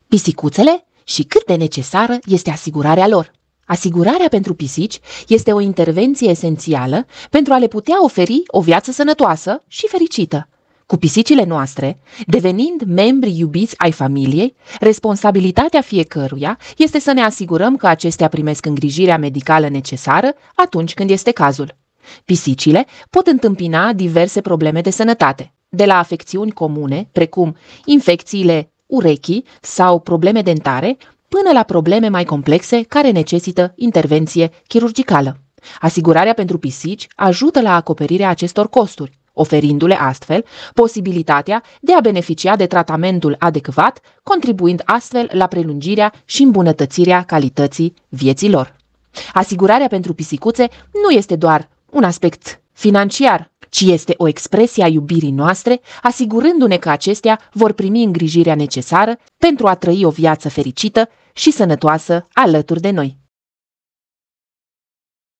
Pisicuțele și cât de necesară este asigurarea lor. Asigurarea pentru pisici este o intervenție esențială pentru a le putea oferi o viață sănătoasă și fericită. Cu pisicile noastre, devenind membri iubiți ai familiei, responsabilitatea fiecăruia este să ne asigurăm că acestea primesc îngrijirea medicală necesară atunci când este cazul. Pisicile pot întâmpina diverse probleme de sănătate, de la afecțiuni comune, precum infecțiile urechii sau probleme dentare, până la probleme mai complexe care necesită intervenție chirurgicală. Asigurarea pentru pisici ajută la acoperirea acestor costuri, oferindu-le astfel posibilitatea de a beneficia de tratamentul adecvat, contribuind astfel la prelungirea și îmbunătățirea calității vieții lor. Asigurarea pentru pisicuțe nu este doar un aspect financiar, ci este o expresie a iubirii noastre, asigurându-ne că acestea vor primi îngrijirea necesară pentru a trăi o viață fericită și sănătoasă alături de noi.